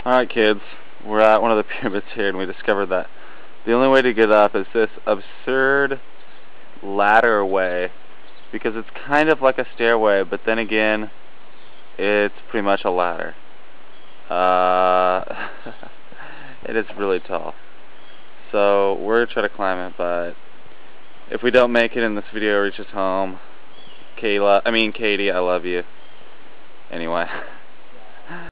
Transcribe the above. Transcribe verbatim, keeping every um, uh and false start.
Alright kids, we're at one of the pyramids here and we discovered that the only way to get up is this absurd ladder way, because it's kind of like a stairway, but then again it's pretty much a ladder. Uh, it is really tall. So we're going to try to climb it, but if we don't make it and this video reaches home, Kayla, I mean Katie, I love you. Anyway.